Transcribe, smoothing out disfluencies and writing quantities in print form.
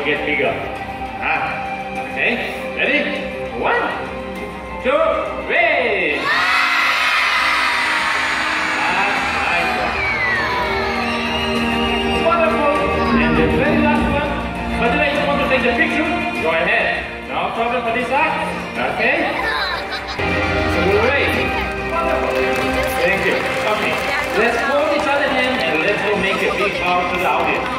get bigger. Okay, ready? 1, 2, 3. Nice one. Wonderful. And the very last one. By the way, you want to take the picture? Go ahead. No problem for this side. Okay. So we'll wait. Wonderful. Thank you. Okay. Let's hold each other hand and let's go make a big bow to the audience.